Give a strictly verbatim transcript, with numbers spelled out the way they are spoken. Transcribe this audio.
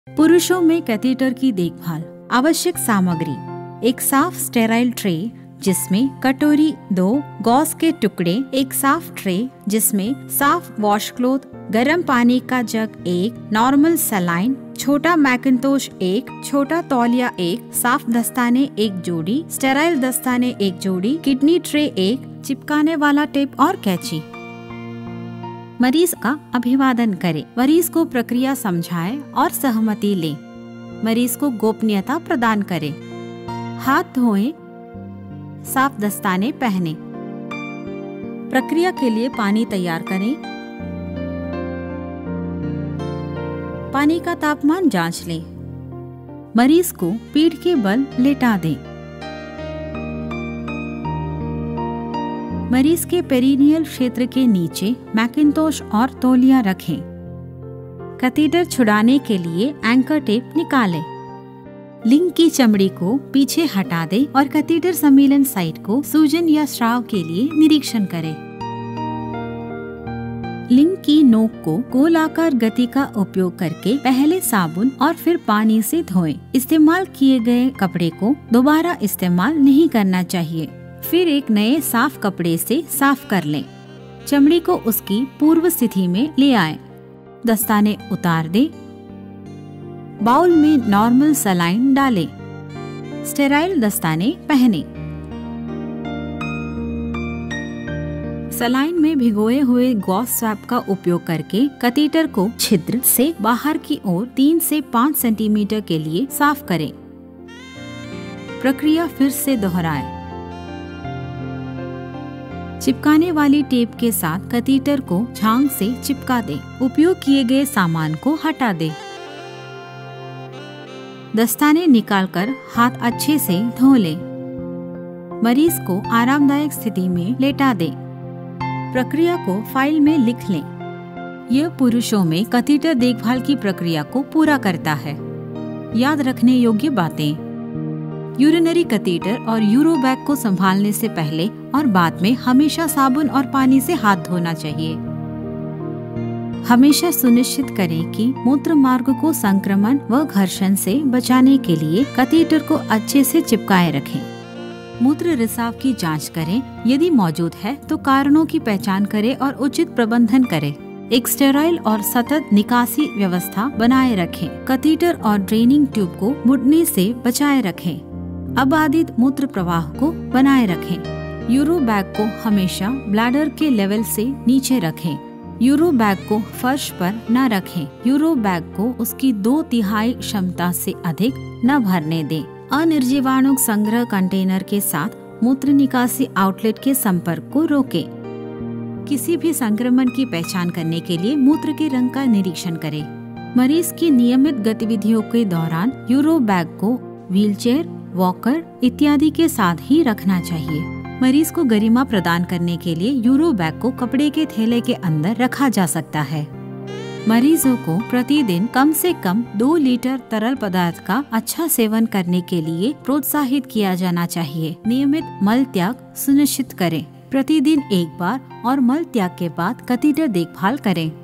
पुरुषों में कैथेटर की देखभाल। आवश्यक सामग्री: एक साफ स्टेराइल ट्रे जिसमें कटोरी, दो गॉस के टुकड़े, एक साफ ट्रे जिसमें साफ वॉश क्लोथ, गर्म पानी का जग एक, नॉर्मल सलाइन, छोटा मैकिन्टोश एक, छोटा तौलिया एक, साफ दस्ताने एक जोड़ी, स्टेराइल दस्ताने एक जोड़ी, किडनी ट्रे एक, चिपकाने वाला टेप और कैंची। मरीज का अभिवादन करें। मरीज को प्रक्रिया समझाएं और सहमति लें। मरीज को गोपनीयता प्रदान करें। हाथ धोएं, साफ दस्ताने पहनें। प्रक्रिया के लिए पानी तैयार करें। पानी का तापमान जांच लें। मरीज को पीठ के बल लेटा दें। मरीज के पेरिनियल क्षेत्र के नीचे मैकिन्टोश और तौलिया रखें। कैथेटर छुड़ाने के लिए एंकर टेप निकालें। लिंग की चमड़ी को पीछे हटा दें और कैथेटर सम्मिलन साइट को सूजन या स्राव के लिए निरीक्षण करें। लिंग की नोक को गोलाकार गति का उपयोग करके पहले साबुन और फिर पानी से धोएं। इस्तेमाल किए गए कपड़े को दोबारा इस्तेमाल नहीं करना चाहिए। फिर एक नए साफ कपड़े से साफ कर लें। चमड़ी को उसकी पूर्व स्थिति में ले आएं। दस्ताने उतार दें। बाउल में नॉर्मल सलाइन डालें। स्टेराइल दस्ताने पहनें। सलाइन में भिगोए हुए गॉस स्वैब का उपयोग करके कैथेटर को छिद्र से बाहर की ओर तीन से पाँच सेंटीमीटर के लिए साफ करें। प्रक्रिया फिर से दोहराएं। चिपकाने वाली टेप के साथ कैथेटर को झांग से चिपका दें। उपयोग किए गए सामान को हटा दें। दस्ताने निकालकर हाथ अच्छे से धो लें। मरीज को आरामदायक स्थिति में लेटा दें। प्रक्रिया को फाइल में लिख लें। यह पुरुषों में कैथेटर देखभाल की प्रक्रिया को पूरा करता है। याद रखने योग्य बातें: यूरिनरी कैथेटर और यूरोबैग को संभालने से पहले और बाद में हमेशा साबुन और पानी से हाथ धोना चाहिए। हमेशा सुनिश्चित करें कि मूत्र मार्ग को संक्रमण व घर्षण से बचाने के लिए कैथेटर को अच्छे से चिपकाए रखें। मूत्र रिसाव की जांच करें। यदि मौजूद है तो कारणों की पहचान करें और उचित प्रबंधन करें। एक स्टेराइल और सतत निकासी व्यवस्था बनाए रखें। कैथेटर और ड्रेनिंग ट्यूब को मुड़ने से बचाए रखें। अबाधित मूत्र प्रवाह को बनाए रखें। यूरो बैग को हमेशा ब्लैडर के लेवल से नीचे रखें। यूरो बैग को फर्श पर न रखें। यूरो बैग को उसकी दो तिहाई क्षमता से अधिक न भरने दें। अनिर्जीवाणु संग्रह कंटेनर के साथ मूत्र निकासी आउटलेट के संपर्क को रोकें। किसी भी संक्रमण की पहचान करने के लिए मूत्र के रंग का निरीक्षण करें। मरीज की नियमित गतिविधियों के दौरान यूरो बैग को व्हीलचेयर, वॉकर इत्यादि के साथ ही रखना चाहिए। मरीज को गरिमा प्रदान करने के लिए यूरो बैग को कपड़े के थैले के अंदर रखा जा सकता है। मरीजों को प्रतिदिन कम से कम दो लीटर तरल पदार्थ का अच्छा सेवन करने के लिए प्रोत्साहित किया जाना चाहिए। नियमित मल त्याग सुनिश्चित करें। प्रतिदिन एक बार और मल त्याग के बाद कैथेटर देखभाल करें।